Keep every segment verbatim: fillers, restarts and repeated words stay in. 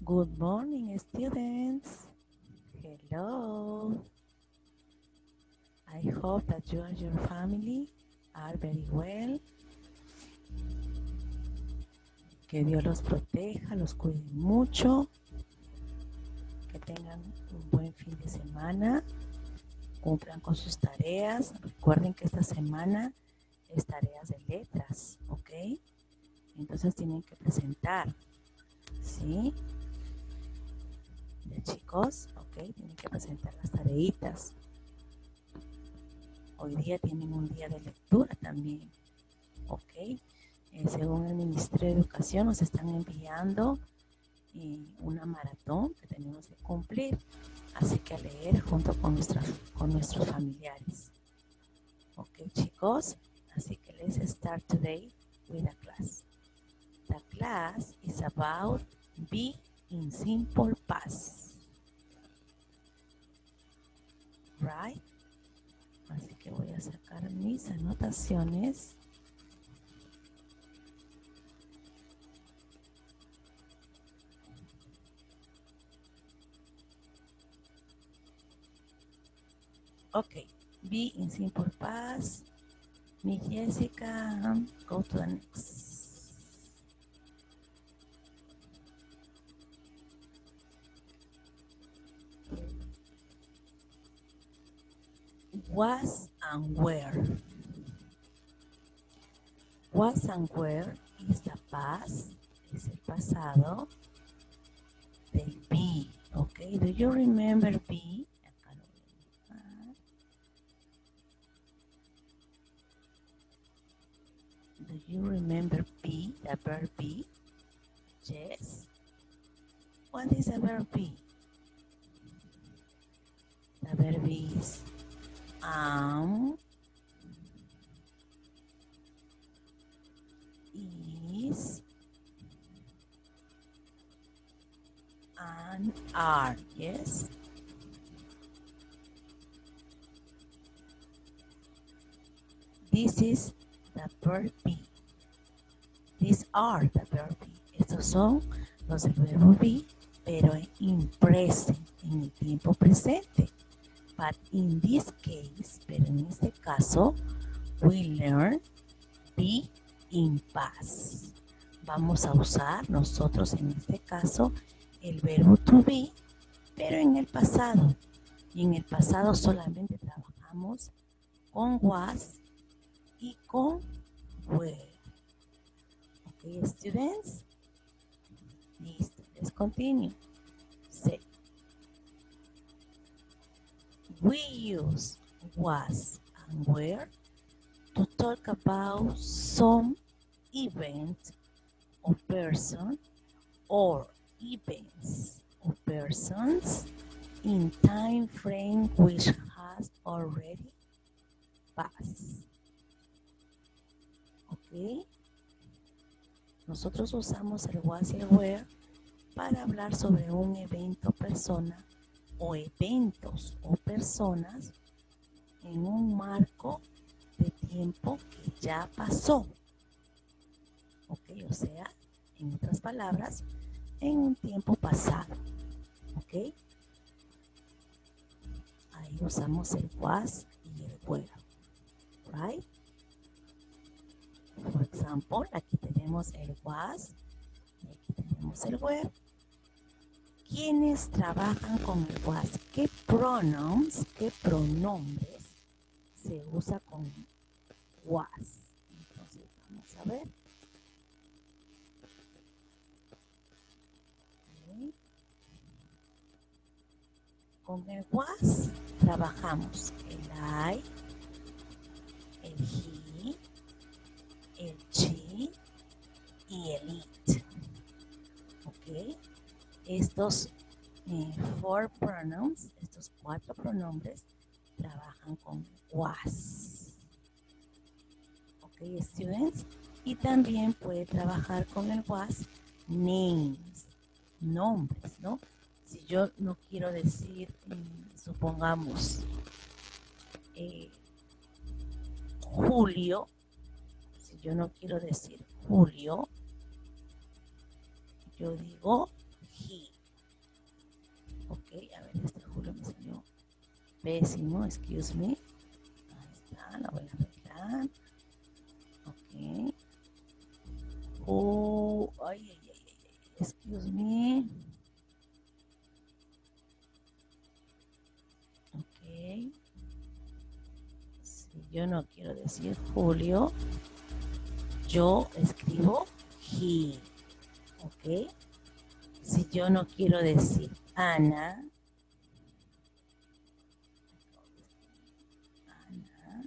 Good morning, students. Hello. I hope that you and your family are very well. Que Dios los proteja, los cuide mucho. Que tengan un buen fin de semana. Cumplan con sus tareas. Recuerden que esta semana es tareas de letras, ¿ok? Entonces tienen que presentar, ¿sí? De chicos, ¿ok? Tienen que presentar las tareitas. Hoy día tienen un día de lectura también, ¿ok? Eh, según el Ministerio de Educación nos están enviando eh, una maratón que tenemos que cumplir, así que a leer junto con, nuestra, con nuestros familiares. ¿Ok, chicos? Así que let's start today with the class. The class is about be in simple past. Right? Así que voy a sacar mis anotaciones. Okay, be in simple past. Miss Jessica, go to the next. Was and where. Was and where is the past, es el pasado del be, okay? Do you remember be? Acá lo voy a dibujar. Do you remember be, the verb be? Yes. What is the verb be? The verb is am, is, and are, yes? This is the verb be. These are the verb be. Estos son los del verbo be, pero en present, en el tiempo presente. But in this case, pero en este caso, we learn be in past. Vamos a usar nosotros en este caso el verbo to be, pero en el pasado. Y en el pasado solamente trabajamos con was y con were. Okay, students? Listo, let's continue. Say, we use was and were to talk about some event or person or events or persons in time frame which has already passed. ¿Ok? Nosotros usamos el was y el were para hablar sobre un evento, persona o eventos o personas en un marco de tiempo que ya pasó. ¿Ok? O sea, en otras palabras, en un tiempo pasado. ¿Ok? Ahí usamos el was y el were. Right? For example, aquí tenemos el was y aquí tenemos el were. ¿Quiénes trabajan con el was? ¿Qué pronouns, qué pronombres se usa con was? Entonces, vamos a ver. Okay. Con el was trabajamos el I, el he, el she y el it. ¿Ok? Estos eh, four pronouns, estos cuatro pronombres, trabajan con was. ¿Ok, students? Y también puede trabajar con el was names, nombres, ¿no? Si yo no quiero decir, eh, supongamos, eh, Julio, si yo no quiero decir Julio, yo digo he. pésimo, excuse me. Ahí está, lo voy a arreglar. Ok. Oh, ay, ay, ay, ay, excuse me. Ok. Si yo no quiero decir Julio, yo escribo he. Ok. Si yo no quiero decir Ana, Ana,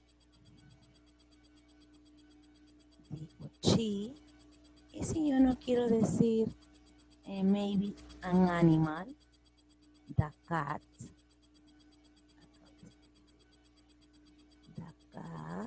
digo she. Y si yo no quiero decir eh, maybe an animal, the cat, the cat,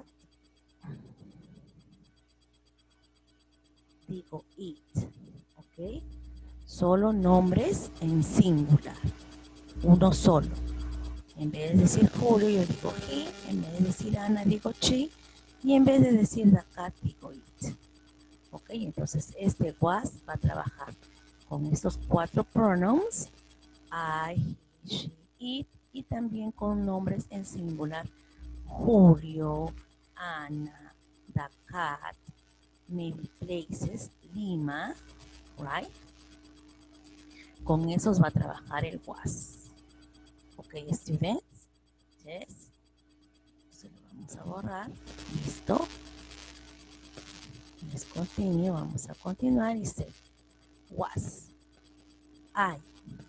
digo it, ¿ok? Solo nombres en singular, uno solo. En vez de decir Julio, yo digo he, en vez de decir Ana, digo she, y en vez de decir the cat, digo it. Ok, entonces este was va a trabajar con estos cuatro pronombres, I, he, she, it, y también con nombres en singular, Julio, Ana, the cat, maybe places, Lima, right? Con esos va a trabajar el was. Ok, students, yes. Se lo vamos a borrar, listo. Let's continue, vamos a continuar y dice was. I,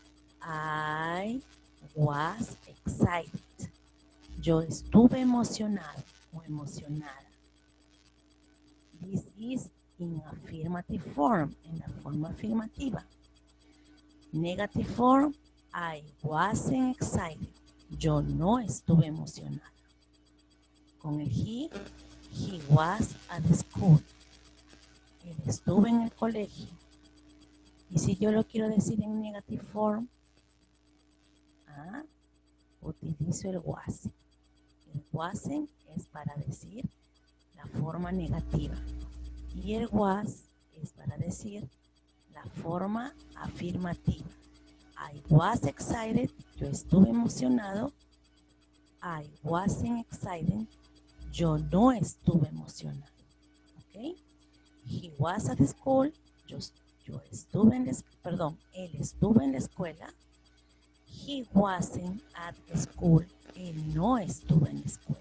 I was excited. Yo estuve emocionado o emocionada. This is in affirmative form, en la forma afirmativa. Negative form, I wasn't excited. Yo no estuve emocionada. Con el he, he was at school. Él estuvo en el colegio. Y si yo lo quiero decir en negative form, ah, utilizo el wasn't. El wasn't es para decir la forma negativa. Y el was es para decir la forma afirmativa. I was excited. Yo estuve emocionado. I wasn't excited. Yo no estuve emocionado. ¿Ok? He was at school. Yo, yo estuve en la escuela. Perdón, él estuvo en la escuela. He wasn't at school. Él no estuvo en la escuela.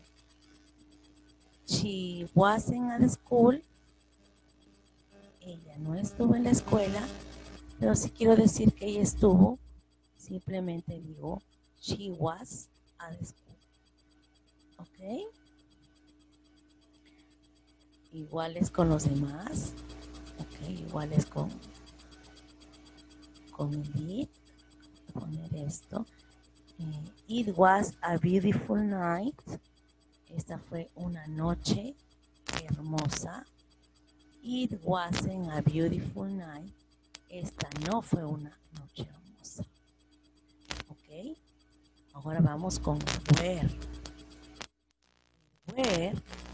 She wasn't at school. Ella no estuvo en la escuela. Pero si quiero decir que ella estuvo, simplemente digo she was at school. ¿Ok? Iguales con los demás. Ok, iguales con, con el it. Poner esto. Eh, it was a beautiful night. Esta fue una noche hermosa. It wasn't a beautiful night. Esta no fue una noche hermosa. Ok. Ahora vamos con where. Where.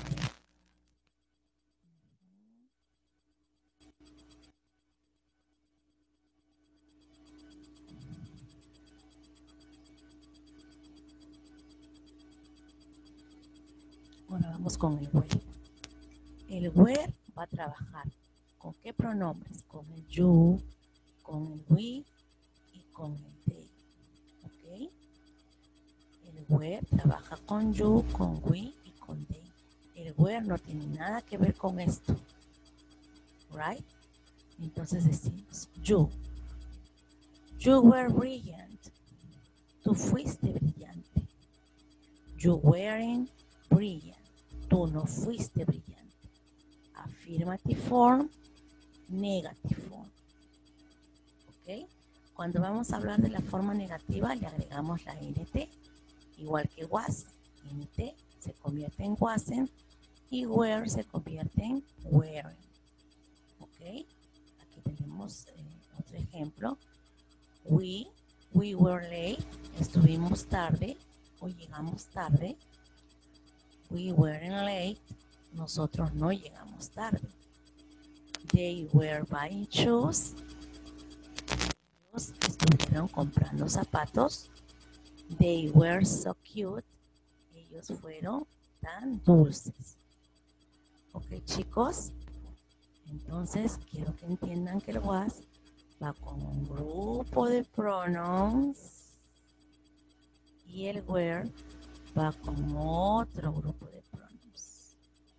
Ahora vamos con el where. El where va a trabajar con qué pronombres, con el you, con el we y con el they. ¿Ok? El where trabaja con you, con we y con they. El where no tiene nada que ver con esto. Right? Entonces decimos you. You were brilliant. Tú fuiste brillante. You weren't brilliant. Tú no fuiste brillante. Affirmative form, negative form. ¿Ok? Cuando vamos a hablar de la forma negativa, le agregamos la nt, igual que was. Nt se convierte en wasn't y were se convierte en weren't. ¿Ok? Aquí tenemos eh, otro ejemplo. We, we were late. Estuvimos tarde o llegamos tarde. We weren't late. Nosotros no llegamos tarde. They were buying shoes. Ellos estuvieron comprando zapatos. They were so cute. Ellos fueron tan dulces. Ok, chicos. Entonces, quiero que entiendan que el was va con un grupo de pronouns y el were va con otro grupo de pronouns.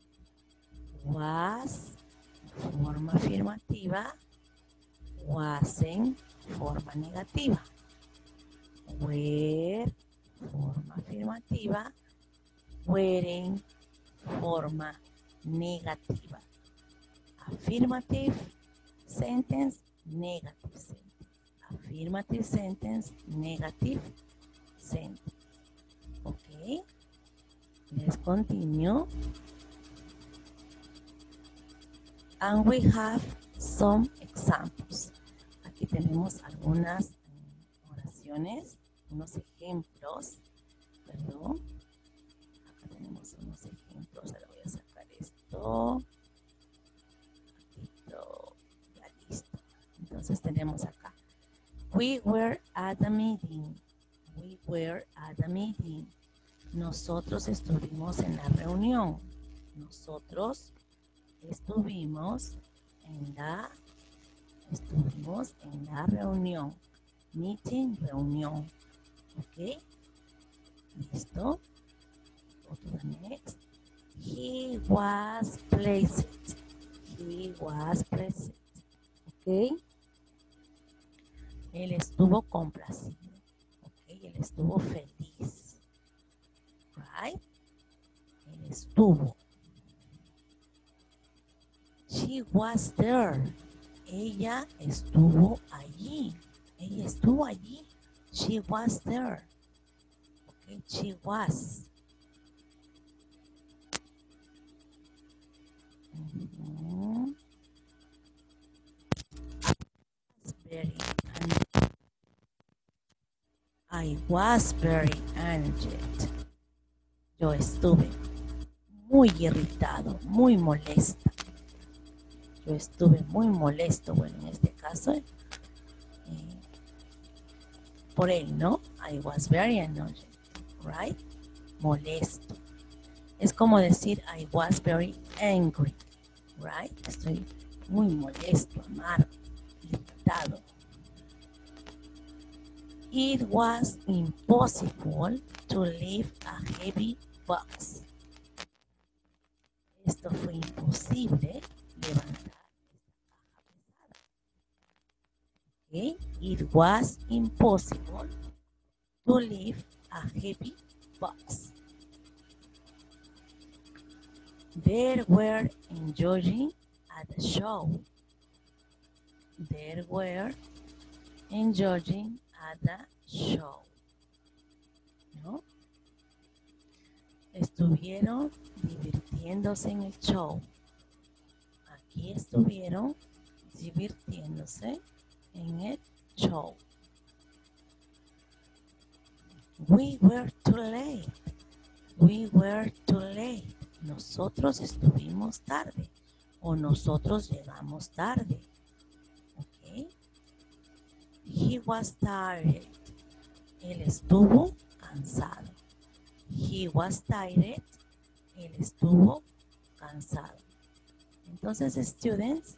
Was, forma afirmativa, wasn't, forma negativa. Were, forma afirmativa, weren't, forma negativa. Affirmative sentence, negative sentence. Affirmative sentence, negative sentence. Okay, let's continue. And we have some examples. Aquí tenemos algunas oraciones, unos ejemplos. Perdón. Acá tenemos unos ejemplos. Ahora voy a sacar esto. Listo. Ya listo. Entonces tenemos acá. We were at a meeting. We were at a meeting. Nosotros estuvimos en la reunión. Nosotros estuvimos en la estuvimos en la reunión. Meeting, reunión. Ok. Listo. Go to the next. He was pleasant. He was pleasant. Ok. Él estuvo complacido. Ok. Él estuvo feliz. Right. Él estuvo. She was there. Ella estuvo allí. Ella estuvo allí. She was there. Okay, she was. Mm-hmm. Very I was very angry. Yo estuve muy irritado, muy molesto. Yo estuve muy molesto, bueno, en este caso, eh, por él, ¿no? I was very annoyed, right? Molesto. Es como decir I was very angry, right? Estoy muy molesto, amargo, irritado. It was impossible to lift a heavy box. Esto fue imposible levantar esta caja pesada. Okay? It was impossible to lift a heavy box. They were enjoying at the show. They were enjoying at the show. ¿No? Estuvieron divirtiéndose en el show. Aquí estuvieron divirtiéndose en el show. We were too late. We were too late. Nosotros estuvimos tarde. O nosotros llegamos tarde. Ok. He was tired. Él estuvo cansado. He was tired. Él estuvo cansado. Entonces, students,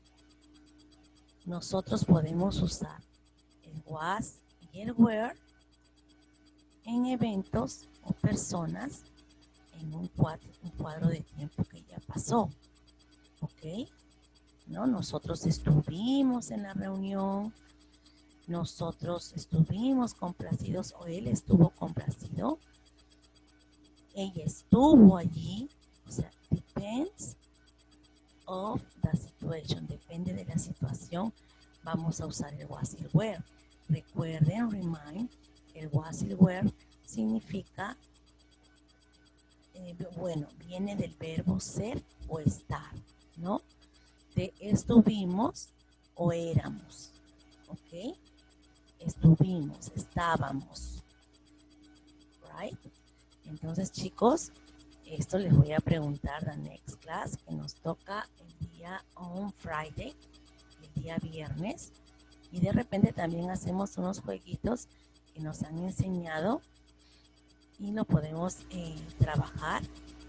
nosotros podemos usar el was y el were en eventos o personas en un cuadro, un cuadro de tiempo que ya pasó. ¿Ok? ¿No? Nosotros estuvimos en la reunión. Nosotros estuvimos complacidos o él estuvo complacido. Ella estuvo allí. O sea, depends of the situation. Depende de la situación. Vamos a usar el was y el were. Recuerden, remind, el was y el were significa, eh, bueno, viene del verbo ser o estar, ¿no? De estuvimos o éramos. ¿Ok? Estuvimos, estábamos. Right? Entonces, chicos, esto les voy a preguntar la next class que nos toca el día on Friday, el día viernes. Y de repente también hacemos unos jueguitos que nos han enseñado y lo podemos eh, trabajar.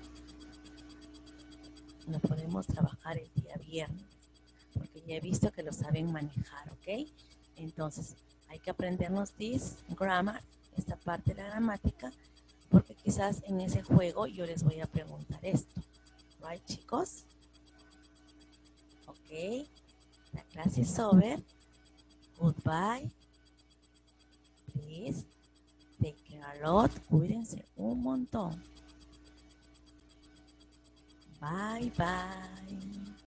Lo podemos trabajar el día viernes, porque ya he visto que lo saben manejar, ¿ok? Entonces, hay que aprendernos this grammar, esta parte de la gramática, porque quizás en ese juego yo les voy a preguntar esto. Right, chicos? Ok. La clase es over. Goodbye. Please. Take care a lot. Cuídense un montón. Bye, bye.